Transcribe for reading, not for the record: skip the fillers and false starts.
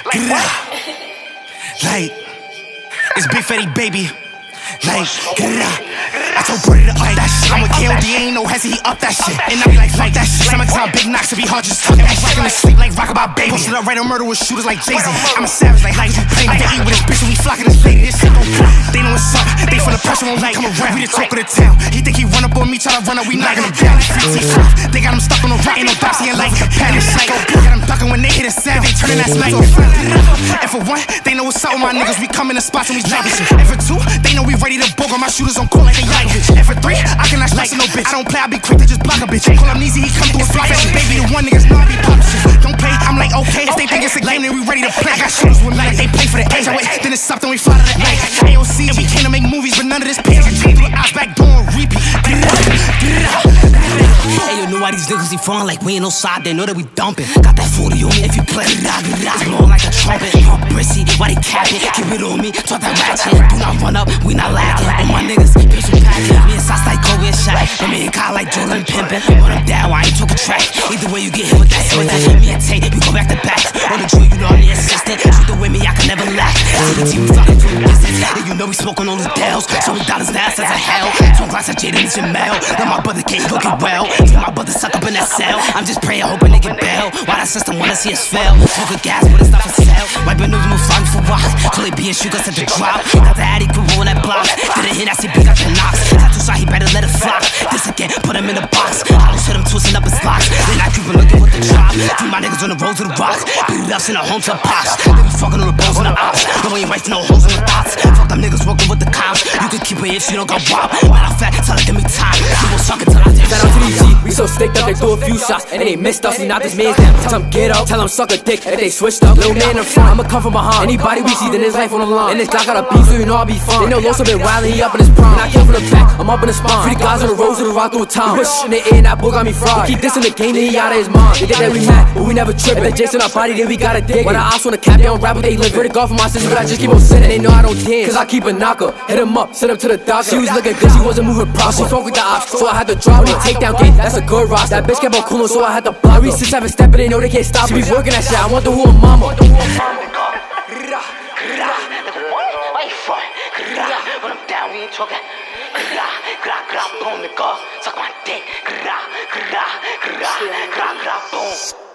Like, it's Big Fetti, baby. Like, I told Brody to up that shit. I'm with KOD, ain't no hezzy, he up that shit. And I be like that shit. Summertime, big knocks, it be hard, just tuck that shit. Rockin' to sleep like Rockabye Baby. Posted up right on murder with shooters like Jay-Z. I'm a savage like how you play me. They eat with his bitch and we flockin' this lady. This shit gon' come. They know what's up, they feel the pressure won't come around. We the talk of the town. He think he run up on me, try to run up, we knockin' him down. They got him stuck on the rock, ain't no box, he ain't like Capel. Got him ducking when they hear the sound. They turnin' that smack. And for one, they know what's up with my niggas. We come in the spots and we droppin' shit. And for two, they know we ready to book on my shooters on call like they like it. And for three, I cannot stress no bitch. I don't play, I be quick to just block a bitch. Call him easy, he come through a flop and baby, the one niggas know I be poppin' shit. Don't play, I'm like okay. If they think it's a game, then we ready to play. I got shooters with me like they play for the age. I wait, then it's up, then we fly to the night. AOC, and we came to make movies, but none of this page. I came through the eyes back door and repeat. Hey, you know why these niggas be falling like we ain't no side, they know that we dumping. Got that 40 on me if you play. It's blowing like a trumpet. I'm prissy, why they capping? Keep it on me, talk that ratchet. Do not run up, we not lacking. And my niggas, bitch, we packing. Me and Sauce like Kobe and Shaq. And me and Khii like Jordan pimpin'. When I'm down, I ain't talking track. Either way, you get hit with that, hit with that. Me and Tay, we go back to back. On the drill, you know I'm the assistant. Shoot the with me, I can never lack. TBT, we fucking do business. And you know we smoking on those bells. So we dollars now, sense of hell. 2 glass of Jada, it's your mail. Now my brother can't look it well. See my brother suck up in that cell. I'm just praying, hoping they get bail. Why that system wanna see us fail? Smoking gas, but it's not for sale. Wiping news, move flying for rocks. Till they be in sugar, set the drop. Got the Addy crew on that block. Didn't hit, I see big up the knocks. Tattoo shot, he better let it flop. This again, put him in a box. Hollow shit, I'm twisting up his locks. Then I keep looking with the drop. Feed my niggas on the road to the rocks. Beat it up, send a home to the pops. They be fucking on the balls and the ops. No ain't right for no hoes in the thoughts. Fuck them niggas working with the cops. You can keep it if you don't got wop. Matter of fact, tell her give me time. You gon' suck it till I take Shout out to these G, we so sticked up, they threw a few shots and they missed us. We not this man's down. Tell them get up, tell them suck a dick if they switched up. Little man in front, I'ma come from behind. Anybody we see, then his life on the line. And this Glock got a beef, so you know I'll be fine. They know Loso been wildin', he up in his prime. And I came from the back, I'm up in the spine. Free guys on the road to the rock through a time. Push in the air, and that boy got me fried. Keep this in the game, then he out of his mind. They think that we mad, but we never trip. If they jinx in our body, then we gotta dig. When the ops wanna cap, they don't rap, but they live. Verdict off of my sister, but I just keep on sitting. They know I don't dance, cause I keep a knocker. Hit him up, send him to the doctor. She was looking good, she wasn't moving proper. She fuck with the ops, so I had to drop. When they take down game, that's a good rock. That bitch kept on coolin', so I had to block. Every 6, 7 step, and they know they can't stop. She be working that shit, I want the who a mama. When I'm down, we ain't talking. Boom, nigga, suck my dick. Boom.